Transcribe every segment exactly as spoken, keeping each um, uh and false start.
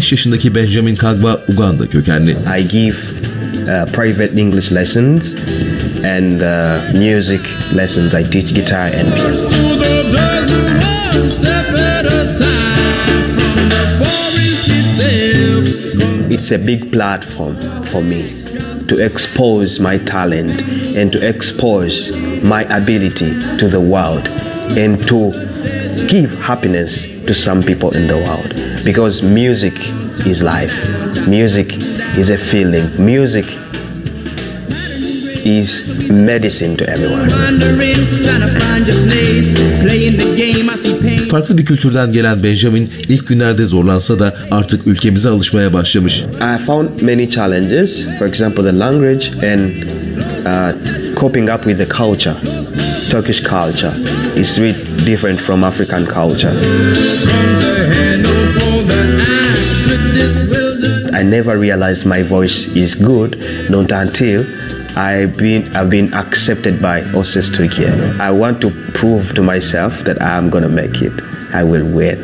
beş yaşındaki Benjamin Kagba Uganda kökenli. I give uh, private English lessons and uh, music lessons. I teach guitar and piano. It's a big platform for me to expose my talent and to expose my ability to the world and to give happiness to some people in the world, because music is life. Music is a feeling. Music is medicine to everyone. Farklı bir kültürden gelen Benjamin ilk günlerde zorlansa da artık ülkemize alışmaya başlamış. I found many challenges, for example the language and uh, coping up with the culture. Turkish culture is really different from African culture. I never realized my voice is good, not until I've been, I've been accepted by O Ses Türkiye. I want to prove to myself that I'm gonna make it. I will win.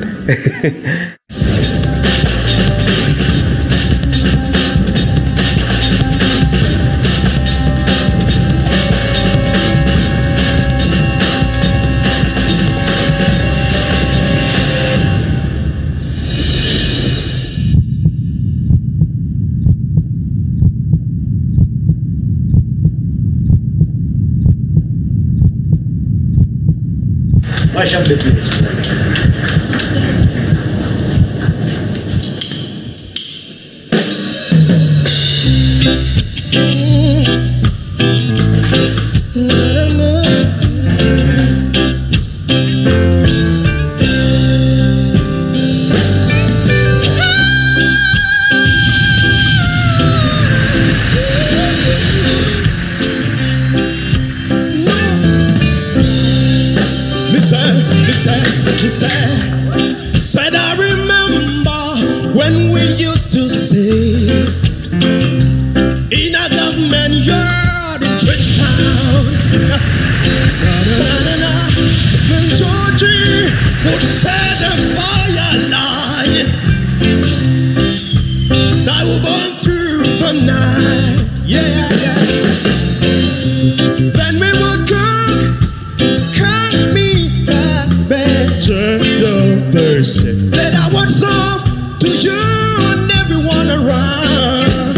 Başlayabiliriz. Said I remember when we used to say in a government yard in Trench Town, when Georgie would set the fire line, that would burn through the night, yeah, yeah. Then we would cook, cook me that better the person that I would serve to you and everyone around.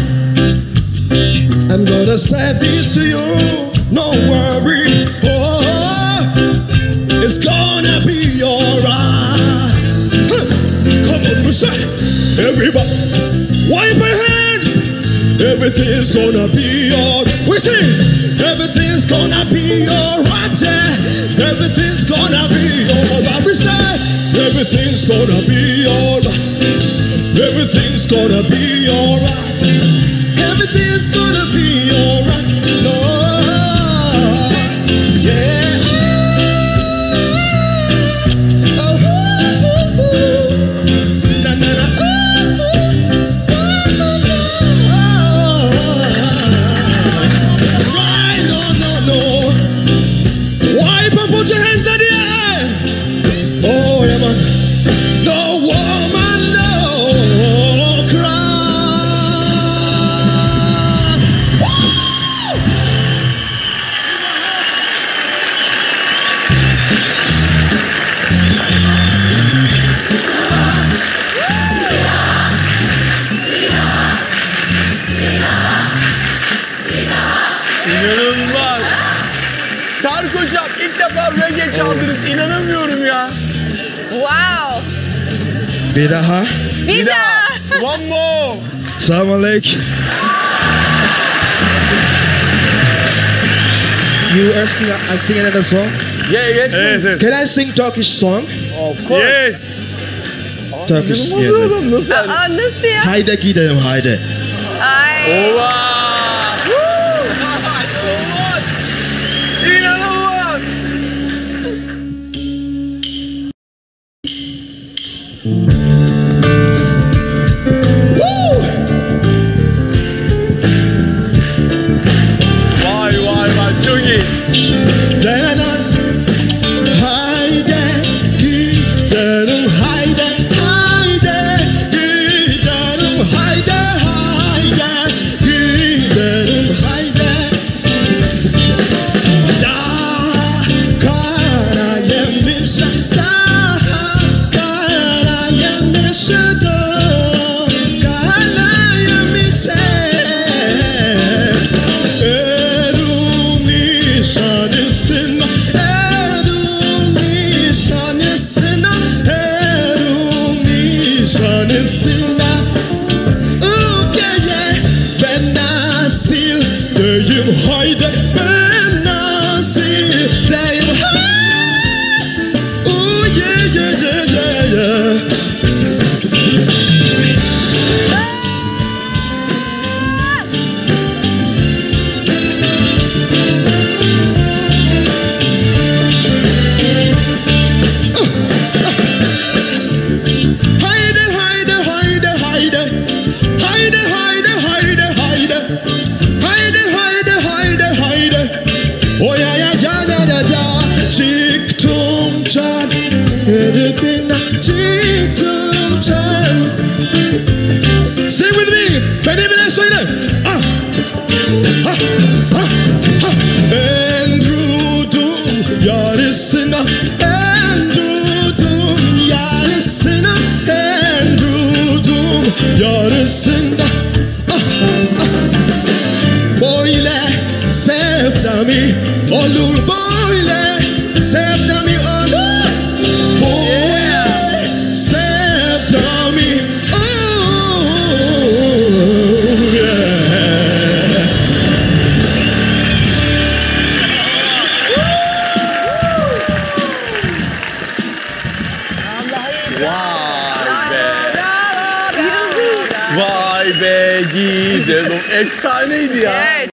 I'm gonna serve this to you, no worry. Oh, it's gonna be alright. Come on, Mister Everybody, wipe my hands. Everything's gonna be alright. We sing. Everything's gonna be alright. Yeah. Everything's gonna be alright. We say. Everything's gonna be alright. Everything's gonna be alright. Everything's gonna be alright. Lord, yeah. İnanılmaz. Tarık Hocam ilk defa reggae çaldınız. İnanamıyorum ya. Wow. Bir daha. Bir daha. One more. Assalamu alaikum. You asking I sing another song? Yeah, yes, yes, yes. Can I sing Turkish song? Of course. Yes. Turkish music. Nasıl? Aa, nasıl ya? Haydi gidelim haydi. Ay. Oha. İnanılmaz. Vay vay vay çok iyi. Haydi gidelim haydi haydi haydi ben nasibdeyim. Oh yeah yeah yeah yeah yeah. Oh ya ya ya ya ya ya. Çıktım can, edibine çıktım can. Sing with me, beni bile söyle. Ah, ha, ha, ha. Endrudum yarısına, endrudum yarısına, endrudum yarısına. Ah, ah. Böyle sevdami olur, böyle sevdami olur, böyle sevdami olur, yeah. Vay be. Vay be gidelim. Efsaneydi ya. Evet.